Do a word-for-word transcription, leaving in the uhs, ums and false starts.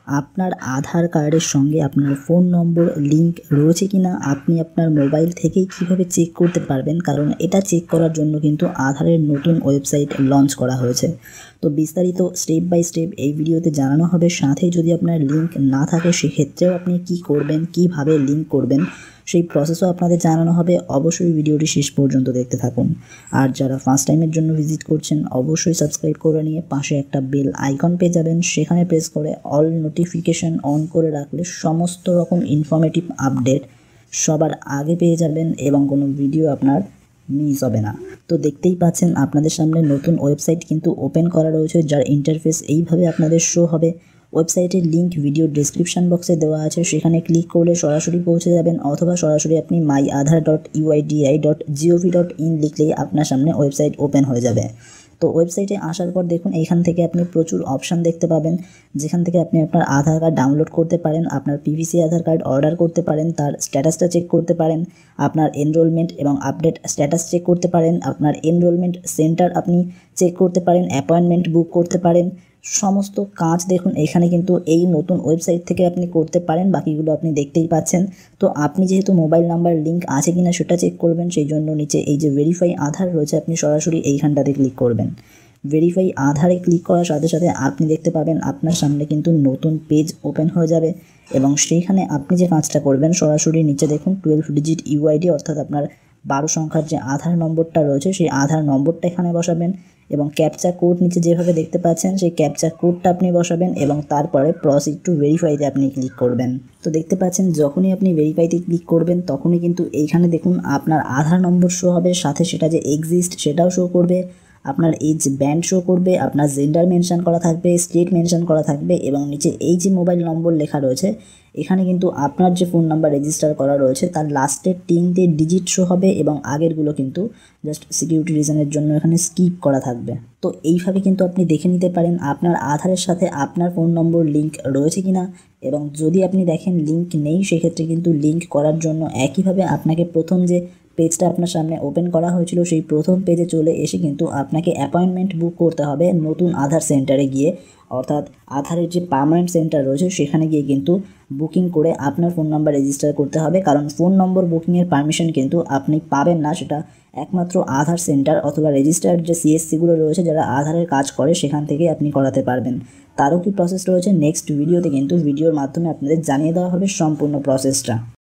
আপনার আধার কার্ডের সঙ্গে আপনার ফোন নম্বর লিঙ্ক রয়েছে কিনা আপনি আপনার মোবাইল থেকেই কিভাবে চেক করতে পারবেন, কারণ এটা চেক করার জন্য কিন্তু আধারের নতুন ওয়েবসাইট লঞ্চ করা হয়েছে। তো বিস্তারিত স্টেপ বাই স্টেপ এই ভিডিওতে জানানো হবে। সাথে যদি আপনার লিঙ্ক না থাকে সেক্ষেত্রেও আপনি কি করবেন, কিভাবে লিঙ্ক করবেন সেই প্রসেসও আপনাদের জানানো হবে। অবশ্যই ভিডিওটি শেষ পর্যন্ত দেখতে থাকুন। আর যারা ফার্স্ট টাইমের জন্য ভিজিট করছেন অবশ্যই সাবস্ক্রাইব করে নিয়ে পাশে একটা বেল আইকন পেয়ে যাবেন, সেখানে প্রেস করে অল নোটিফিকেশন অন করে রাখলে সমস্ত রকম ইনফরমেটিভ আপডেট সবার আগে পেয়ে যাবেন এবং কোনো ভিডিও আপনার মিস হবে না। তো দেখতেই পাচ্ছেন আপনাদের সামনে নতুন ওয়েবসাইট কিন্তু ওপেন করা রয়েছে, যার ইন্টারফেস এইভাবে আপনাদের শো হবে। ওয়েবসাইটের লিঙ্ক ভিডিও ডেসক্রিপশন বক্সে দেওয়া আছে, সেখানে ক্লিক করলে সরাসরি পৌঁছে যাবেন, অথবা সরাসরি আপনি my Aadhaar dot UIDAI dot G O V dot in লিখলেই আপনার সামনে ওয়েবসাইট ওপেন হয়ে যাবে। তো ওয়েবসাইটে আসার পর দেখুন এইখান থেকে আপনি প্রচুর অপশান দেখতে পাবেন, যেখান থেকে আপনি আপনার আধার কার্ড ডাউনলোড করতে পারেন, আপনার পিভিসি আধার কার্ড অর্ডার করতে পারেন, তার স্ট্যাটাসটা চেক করতে পারেন, আপনার এনরোলমেন্ট এবং আপডেট স্ট্যাটাস চেক করতে পারেন, আপনার এনরোলমেন্ট সেন্টার আপনি চেক করতে পারেন, অ্যাপয়েন্টমেন্ট বুক করতে পারেন। সমস্ত কাজ দেখুন এখানে কিন্তু এই নতুন ওয়েবসাইট থেকে আপনি করতে পারেন, বাকিগুলো আপনি দেখতেই পাচ্ছেন। তো আপনি যেহেতু মোবাইল নাম্বার লিঙ্ক আছে কিনা সেটা চেক করবেন, সেই জন্য নিচে এই যে ভেরিফাই আধার রয়েছে আপনি সরাসরি এইখানটাতে ক্লিক করবেন। ভেরিফাই আধারে ক্লিক করার সাথে সাথে আপনি দেখতে পাবেন আপনার সামনে কিন্তু নতুন পেজ ওপেন হয়ে যাবে এবং সেইখানে আপনি যে কাজটা করবেন সরাসরি নিচে দেখুন টুয়েলভ ডিজিট ইউআইডি অর্থাৎ আপনার বারো সংখ্যার যে আধার নম্বরটা রয়েছে সেই আধার নম্বরটা এখানে বসাবেন এবং ক্যাপচা কোড নিচে যেভাবে দেখতে পাচ্ছেন সেই ক্যাপচা কোডটা আপনি বসাবেন এবং তারপরে প্রসিড টু ভেরিফাইতে আপনি ক্লিক করবেন। তো দেখতে পাচ্ছেন যখনই আপনি ভেরিফাইতে ক্লিক করবেন তখনই কিন্তু এইখানে দেখুন আপনার আধার নম্বর শো হবে, সাথে সেটা যে এক্সিস্ট সেটাও শো করবে, আপনার এজ ব্যান্ড শো করবে, আপনার জেন্ডার মেনশন করা থাকবে, স্টেট মেনশন করা থাকবে এবং নিচে এই যে মোবাইল নম্বর লেখা রয়েছে এখানে কিন্তু আপনার যে ফোন নাম্বার রেজিস্টার করা রয়েছে তার লাস্টের তিনটে ডিজিট শো হবে এবং আগেরগুলো কিন্তু জাস্ট সিকিউরিটি রিজনের জন্য এখানে স্কিপ করা থাকবে। তো এইভাবে কিন্তু আপনি দেখে নিতে পারেন আপনার আধারের সাথে আপনার ফোন নম্বর লিঙ্ক রয়েছে কিনা, এবং যদি আপনি দেখেন লিঙ্ক নেই সেক্ষেত্রে কিন্তু লিঙ্ক করার জন্য একইভাবে আপনাকে প্রথম যে পেজটা আপনার সামনে ওপেন করা হয়েছিল সেই প্রথম পেজে চলে এসে কিন্তু আপনাকে অ্যাপয়েন্টমেন্ট বুক করতে হবে নতুন আধার সেন্টারে গিয়ে, অর্থাৎ আধারের যে পার্মানেন্ট সেন্টার রয়েছে সেখানে গিয়ে কিন্তু বুকিং করে আপনার ফোন নাম্বার রেজিস্টার করতে হবে, কারণ ফোন নম্বর বুকিংয়ের পারমিশন কিন্তু আপনি পাবেন না, সেটা একমাত্র আধার সেন্টার অথবা রেজিস্টার্ড যে সিএসসিগুলো রয়েছে যারা আধারের কাজ করে সেখান থেকে আপনি করাতে পারবেন। তারও কি প্রসেস রয়েছে নেক্সট ভিডিওতে কিন্তু ভিডিওর মাধ্যমে আপনাদের জানিয়ে দেওয়া হবে সম্পূর্ণ প্রসেসটা।